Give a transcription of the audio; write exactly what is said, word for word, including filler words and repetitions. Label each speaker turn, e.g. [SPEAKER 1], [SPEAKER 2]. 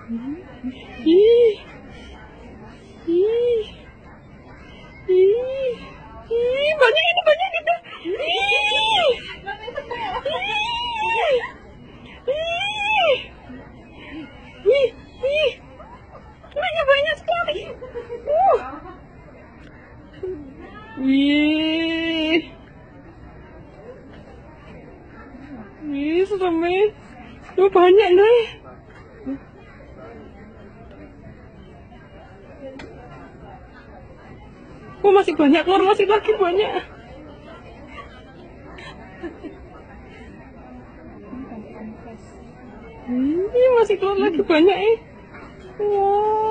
[SPEAKER 1] Ih. Ih. Ih. Ih, banyak ini, banyak itu. Ih. Ih. Ih. Ih. Banyak, banyak sekali. Uh. Wih. Wih, serem ya. Oh, banyak nih. Oh, masih banyak keluar, masih lagi banyak. Ini masih keluar lagi banyak eh. Wow.